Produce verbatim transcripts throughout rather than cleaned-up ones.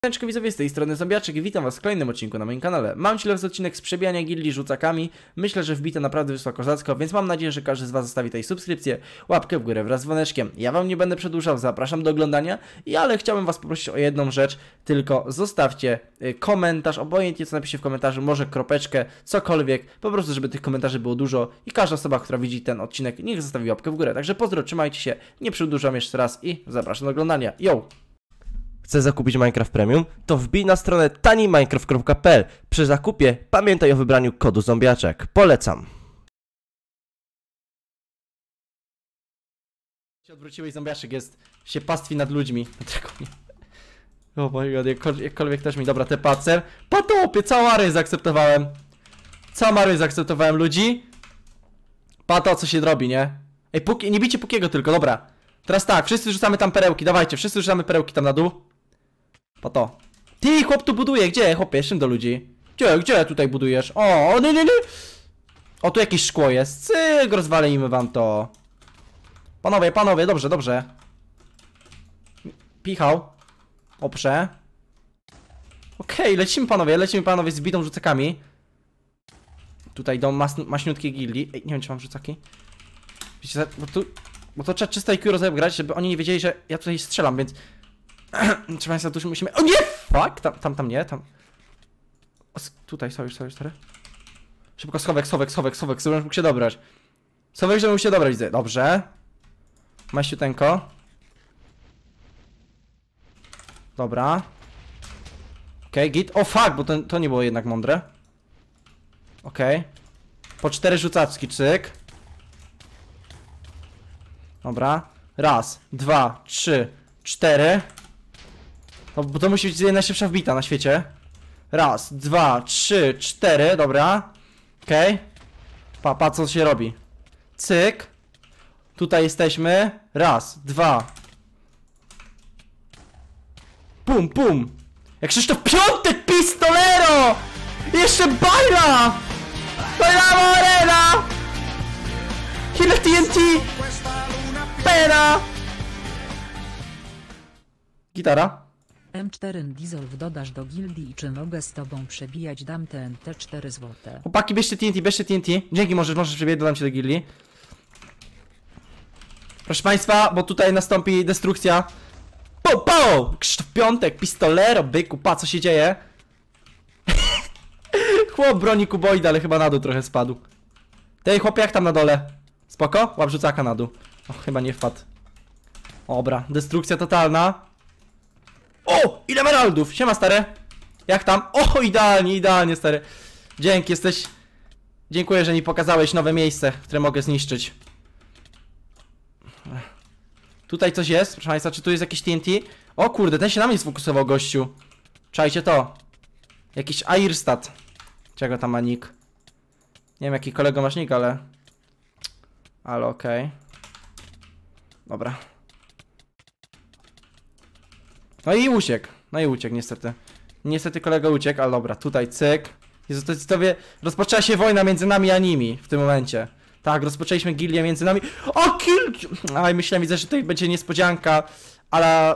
Cześć widzowie, z tej strony Zombiaczek i witam was w kolejnym odcinku na moim kanale. Mam dzisiaj lepszy odcinek z przebijania gildii rzucakami. Myślę, że wbite naprawdę wysoko kozacko, więc mam nadzieję, że każdy z was zostawi tutaj subskrypcję, łapkę w górę wraz z dzwoneczkiem. Ja wam nie będę przedłużał, zapraszam do oglądania, i ale chciałbym was poprosić o jedną rzecz, tylko zostawcie y, komentarz, obojętnie co napiszcie w komentarzu, może kropeczkę, cokolwiek, po prostu żeby tych komentarzy było dużo i każda osoba, która widzi ten odcinek, niech zostawi łapkę w górę. Także pozdro, trzymajcie się, nie przedłużam jeszcze raz i zapraszam do oglądania. Yo! Chcesz zakupić Minecraft Premium? To wbij na stronę taniej minecraft kropka p l. Przy zakupie pamiętaj o wybraniu kodu Zombiaczek. Polecam. Się odwróciłeś, Zombiaczek jest, się pastwi nad ludźmi. O mój god, jakkolwiek, jakkolwiek też mi, dobra, te pacer. Patopie, całą arę zaakceptowałem. Całą arę zaakceptowałem ludzi. Pato, co się robi, nie? Ej, Puki, nie bijcie Pukiego tylko, dobra. Teraz tak, wszyscy rzucamy tam perełki, dawajcie, wszyscy rzucamy perełki tam na dół. Po to. Ty, chłop tu buduje, gdzie? Chłopie, szym do ludzi. Gdzie, gdzie tutaj budujesz? O, nie, nie, nie. O, tu jakieś szkło jest. Cyk, rozwalimy wam to. Panowie, panowie, dobrze, dobrze. Pichał. Oprze. Okej, okay, lecimy panowie, lecimy panowie z bitą rzucakami. Tutaj do mas maśniutkiej gildii. Ej, nie wiem, czy mam rzucaki. Wiecie, bo tu... Bo to trzeba czysto I Q rozegrać, żeby oni nie wiedzieli, że ja tutaj strzelam, więc... Trzeba się tu musimy... O nie! Fuck! Tam, tam, tam nie, tam... O, tutaj, sojusz, sojusz, stary. Szybko, schowek, schowek, schowek, schowek, żebym mógł się dobrać. Schowek, żebym mógł się dobrać, widzę. Dobrze. Maściuteńko. Dobra. Okej, okay, git. O fuck, bo to, to nie było jednak mądre. Okej. Okay. Po cztery rzucaczki, cyk. Dobra. Raz, dwa, trzy, cztery. No, bo to musi być najszybsza wbita na świecie. Raz, dwa, trzy, cztery. Dobra. Okej. Okay. Pa, pa, co się robi. Cyk. Tutaj jesteśmy. Raz, dwa. Pum, pum. Jak Krzysztof Piątek, pistolero! Jeszcze bajla! Bajla Morena! Ile T N T! Pena! Gitara. M cztery Dissolve dodasz do gildii i czy mogę z tobą przebijać, dam T N T cztery złote. Chłopaki, bierzcie T N T, bierzcie T N T. Dzięki, możesz, możesz przebijać, dodam cię do gildii. Proszę państwa, bo tutaj nastąpi destrukcja. Po, po! Krzysztof Piątek, pistolero, byku, pa, co się dzieje? Chłop broni kuboida, ale chyba na dół trochę spadł. Tej chłopie, jak tam na dole? Spoko? Łap rzucaka na dół. O, chyba nie wpadł. Dobra, destrukcja totalna. O! Ile emeraldów! Siema, stary. Jak tam? O, idealnie, idealnie, stary. Dzięki, jesteś... Dziękuję, że mi pokazałeś nowe miejsce, które mogę zniszczyć. Tutaj coś jest, proszę państwa, czy tu jest jakieś T N T? O kurde, ten się na mnie sfokusował, gościu. Czajcie to. Jakiś Airstat. Czego tam ma nick? Nie wiem, jaki kolego masz nick, ale... Ale okej. Okay. Dobra. No i uciekł. No i uciekł, niestety. Niestety kolega uciekł, ale dobra, tutaj cyk. Jezu, to, to wie... Rozpoczęła się wojna między nami a nimi w tym momencie. Tak, rozpoczęliśmy gildię między nami. O, kill! Aj, myślałem, widzę, że tutaj będzie niespodzianka, ale...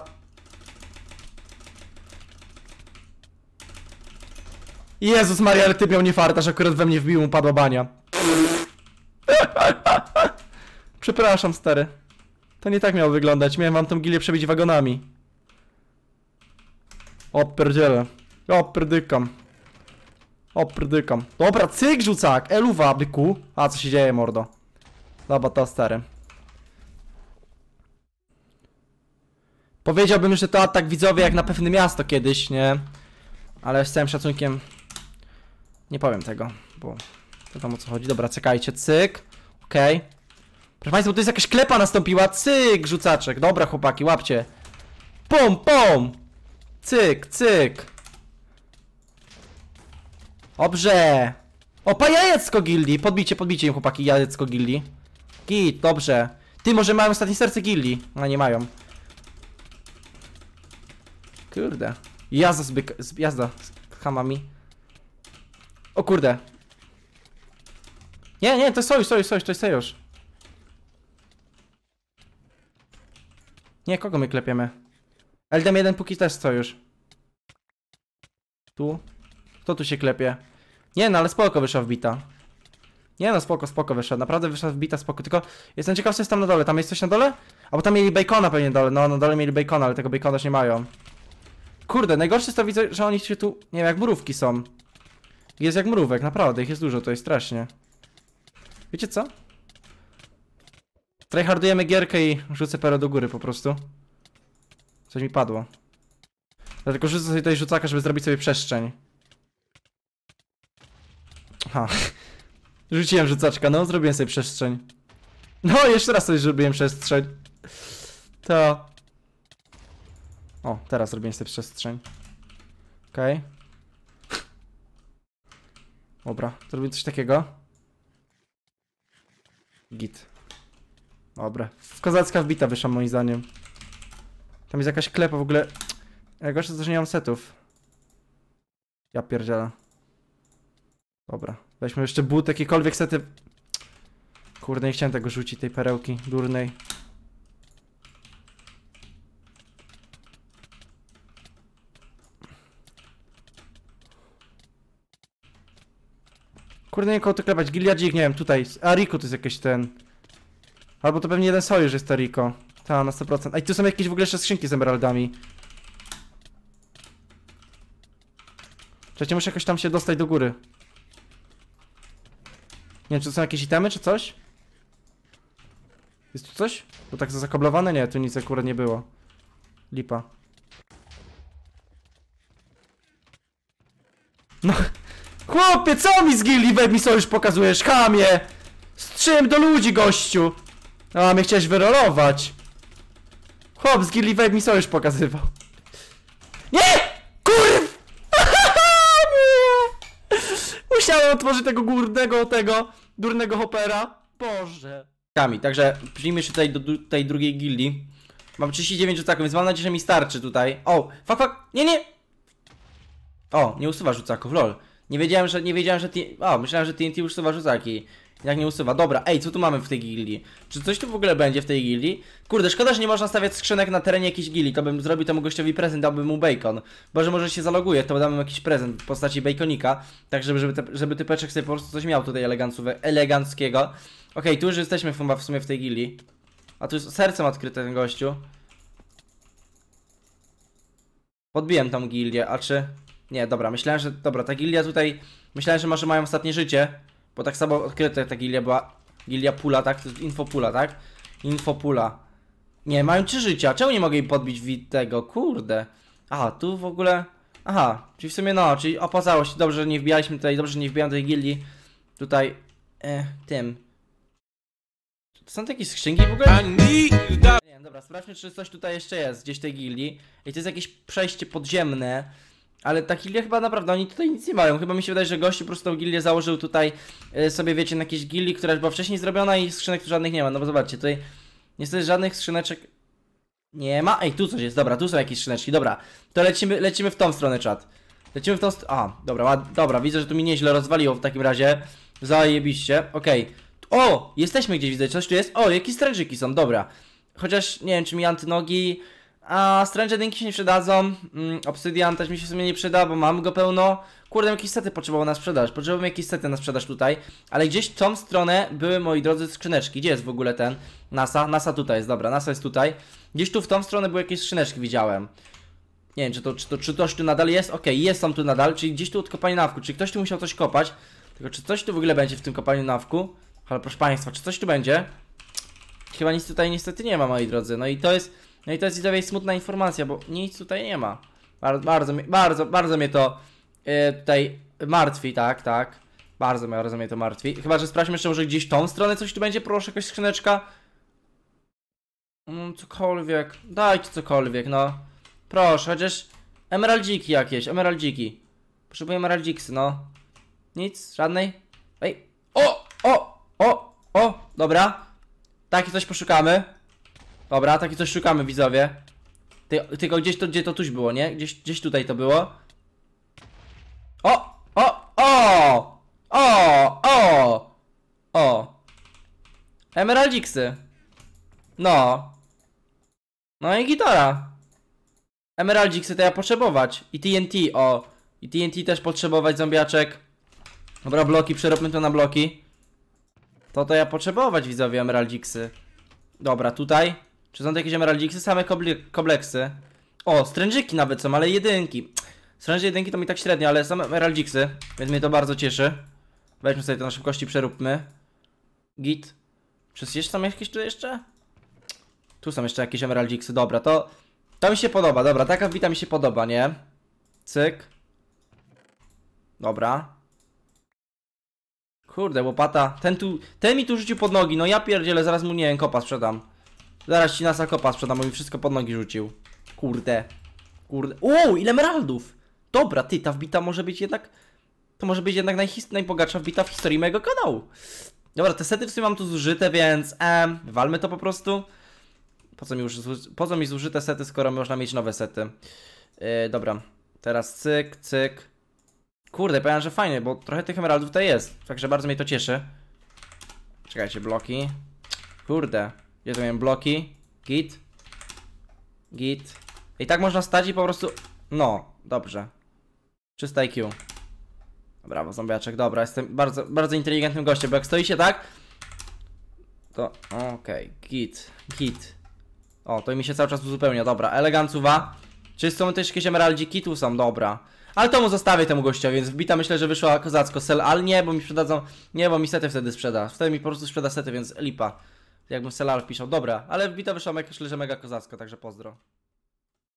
Jezus Maria, ale ty miał nie farta, że akurat we mnie wbił, mu padła bania. Przepraszam, stary. To nie tak miało wyglądać. Miałem wam tą gilię przebić wagonami. O pierdziele. O pierdykam. O pierdykam. Dobra, cyk rzucak. Eluwa, byku. A, co się dzieje, mordo? Dobra, to stary. Powiedziałbym, że to atak widzowie jak na pewne miasto kiedyś, nie? Ale z całym szacunkiem nie powiem tego, bo wiadomo o co chodzi. Dobra, czekajcie, cyk. Okej. Okay. Proszę państwa, bo tu jest jakaś klepa nastąpiła. Cyk, rzucaczek. Dobra, chłopaki, łapcie. Pum, pum. Cyk, cyk. Dobrze. Opa, jajecko gildii. Podbicie, podbicie im, chłopaki, jajecko gildii. Git, dobrze. Ty, może mają ostatnie serce gildii. No, nie mają. Kurde. Jazda z byk... Jazda z hamami. O kurde. Nie, nie, to jest sojusz, sojusz, sojusz, to jest sojusz. Nie, kogo my klepiemy? L D M jeden póki też sojusz. Tu? Kto tu się klepie? Nie no, ale spoko wyszła wbita. Nie no, spoko, spoko wyszła. Naprawdę wyszła wbita, spoko. Tylko jestem ciekaw, co jest tam na dole. Tam jest coś na dole? A bo tam mieli bacona pewnie dole. No, na dole mieli bacona, ale tego bacona też nie mają. Kurde, najgorsze jest to, widzę, że oni się tu, nie wiem, jak mrówki są. Jest jak mrówek, naprawdę, ich jest dużo, to jest strasznie. Wiecie co? Tryhardujemy gierkę i rzucę perę do góry po prostu. Coś mi padło. Dlatego rzucę sobie tutaj rzucaka, żeby zrobić sobie przestrzeń. Aha. Rzuciłem rzucaczka, no, zrobiłem sobie przestrzeń. No, jeszcze raz sobie zrobiłem przestrzeń. To... O, teraz zrobiłem sobie przestrzeń. Okej. Okay. Dobra, zrobię coś takiego. Git. Dobra. Kozacka wbita wyszła moim zdaniem. Tam jest jakaś klepa w ogóle. Najgorsze to, że nie mam setów. Ja pierdzielę. Dobra. Weźmy jeszcze but, jakiekolwiek sety. Kurde, nie chciałem tego rzucić, tej perełki durnej. Kurde, nie kogo to klepać. Giliadzik, nie wiem, tutaj. A Rico to jest jakiś ten. Albo to pewnie jeden sojusz jest to Rico. Ta, na sto procent. A i tu są jakieś w ogóle jeszcze skrzynki z emeraldami. Czekajcie, muszę jakoś tam się dostać do góry. Nie wiem, czy to są jakieś itemy, czy coś? Jest tu coś? To tak zakablowane? Nie, tu nic akurat nie było. Lipa. No, chłopie, co mi z gildii web mi sojusz pokazujesz, chamie? Z czym do ludzi, gościu? A, mnie chciałeś wyrolować. Chłop z gildii web mi sojusz pokazywał. Nie! Kurw! Nie! Musiałem otworzyć tego górnego, tego durnego hopera. Boże. Kami, także przyjmijmy się tutaj do, do tej drugiej gildii. Mam trzydzieści dziewięć rzucaków, więc mam nadzieję, że mi starczy tutaj. O, fuck, fuck, nie, nie! O, nie usuwa rzucaków, lol. Nie wiedziałem, że, nie wiedziałem, że T... O, myślałem, że T N T usuwa rzucaki. Jak nie usuwa. Dobra, ej, co tu mamy w tej gildii? Czy coś tu w ogóle będzie w tej gildii? Kurde, szkoda, że nie można stawiać skrzynek na terenie jakiejś gildii. To bym zrobił temu gościowi prezent, dałbym mu bacon. Bo że może się zaloguje, to dam mu jakiś prezent w postaci baconika. Tak, żeby, żeby, te, żeby typeczek sobie po prostu coś miał tutaj eleganckiego. Okej, okay, tu już jesteśmy w sumie w tej gildii. A tu jest sercem odkryte ten gościu. Podbiłem tą gildię, a czy... Nie, dobra, myślałem, że... Dobra, ta gildia tutaj... Myślałem, że może mają ostatnie życie. Bo tak samo odkryte ta gildia była. Gildia pula, tak? To jest infopula, tak? Infopula. Nie, mają trzy życia. Czemu nie mogę jej podbić wid tego? Kurde. Aha, tu w ogóle... Aha, czyli w sumie no, czyli opłacało się. Dobrze, że nie wbijaliśmy tutaj, dobrze, że nie wbijam tej gildii. Tutaj... E, tym. To są takie skrzynki w ogóle? Nie wiem, dobra, sprawdźmy, czy coś tutaj jeszcze jest, gdzieś w tej gildii. I to jest jakieś przejście podziemne. Ale ta gildia chyba naprawdę, oni tutaj nic nie mają. Chyba mi się wydaje, że gościu po prostu tą gildię założył tutaj y, sobie, wiecie, na jakiejś gildii, która już była wcześniej zrobiona i skrzynek tu żadnych nie ma. No bo zobaczcie, tutaj niestety żadnych skrzyneczek nie ma. Ej, tu coś jest, dobra, tu są jakieś skrzyneczki, dobra. To lecimy, lecimy w tą stronę, czat. Lecimy w tą stronę, a, dobra, dobra, widzę, że tu mi nieźle rozwaliło w takim razie. Zajebiście, okej. Okay. O, jesteśmy gdzieś, widzę, coś tu jest. O, jakieś strężyki są, dobra. Chociaż nie wiem, czy mi antynogi... A Strange Dinki się nie przydadzą. mm, Obsydian też mi się w sumie nie przyda, bo mam go pełno. Kurde, jakieś sety potrzebował na sprzedaż. Potrzebowałem jakieś sety na sprzedaż tutaj. Ale gdzieś w tą stronę były, moi drodzy, skrzyneczki. Gdzie jest w ogóle ten? NASA? NASA tutaj jest, dobra, NASA jest tutaj. Gdzieś tu w tą stronę były jakieś skrzyneczki, widziałem. Nie wiem, czy to, czy to, czy coś tu nadal jest? Okej, okay, jest, są tu nadal, czyli gdzieś tu od kopalni nawku. Czyli ktoś tu musiał coś kopać. Tylko czy coś tu w ogóle będzie w tym kopalni nawku? Ale proszę państwa, czy coś tu będzie? Chyba nic tutaj niestety nie ma, moi drodzy. No i to jest... No i to jest widzowie smutna informacja, bo nic tutaj nie ma. Bardzo, bardzo, bardzo, bardzo mnie to yy, tutaj martwi, tak, tak. Bardzo, bardzo mnie to martwi. Chyba, że sprawdźmy jeszcze może gdzieś tą stronę coś tu będzie, proszę, jakaś skrzyneczka. Mm, cokolwiek, dajcie cokolwiek, no. Proszę, chociaż emeraldziki jakieś, emeraldziki. Potrzebuję emeraldziksy, no. Nic, żadnej. Ej, o, o, o, o, dobra. Takie coś poszukamy. Dobra, takie coś szukamy, widzowie. Ty, tylko gdzieś to, gdzie to tuś było, nie? Gdzieś, gdzieś tutaj to było. O! O! O! O! O! O! Emeraldziksy. No. No i gitara. Emeraldziksy to ja potrzebować. I T N T, o. I T N T też potrzebować, zombiaczek. Dobra, bloki, przeróbmy to na bloki. To to ja potrzebować, widzowie, emeraldziksy. Dobra, tutaj. Czy są to jakieś emeraldziksy? Same kobleksy. O, strężyki nawet są, ale jedynki. Stręże jedynki to mi tak średnio, ale są emeraldziksy. Więc mnie to bardzo cieszy. Weźmy sobie to na szybkości, przeróbmy. Git. Czy jeszcze są jakieś tu jeszcze? Tu są jeszcze jakieś emeraldziksy, dobra, to... To mi się podoba, dobra, taka wbita mi się podoba, nie? Cyk. Dobra. Kurde, łopata. Ten tu, ten mi tu rzucił pod nogi, no ja pierdzielę, zaraz mu, nie wiem, kopa sprzedam. Zaraz ci nasa kopa sprzedam, bo mi wszystko pod nogi rzucił. Kurde. Kurde. Uuu, ile emeraldów! Dobra, ty, ta wbita może być jednak... To może być jednak najhis... najbogatsza wbita w historii mojego kanału. Dobra, te sety w sumie mam tu zużyte, więc... Em, walmy to po prostu. Po co mi już... Po co mi zużyte sety, skoro można mieć nowe sety? Yy, dobra. Teraz cyk, cyk. Kurde, powiem, że fajnie, bo trochę tych emeraldów tutaj jest. Także bardzo mnie to cieszy. Czekajcie, bloki. Kurde. Gdzie tu miałem bloki? Git. Git. I tak można stać i po prostu... No, dobrze. Czysta I Q. Brawo, zombiaczek, dobra, jestem bardzo, bardzo inteligentnym gościem, bo jak stoicie tak... To... Okej, okay. Git, git. O, to mi się cały czas uzupełnia, dobra, elegancuwa. Czy są też jakieś emeraldziki? Tu są, dobra. Ale to mu zostawię temu gościowi, więc wbita myślę, że wyszła kozacko. Sell, ale nie, bo mi sprzedadzą... Nie, bo mi sety wtedy sprzeda. Wtedy mi po prostu sprzeda sety, więc lipa. Jakbym sell al wpisał, dobra. Ale wbita wyszła, myślę, że mega kozacko, także pozdro.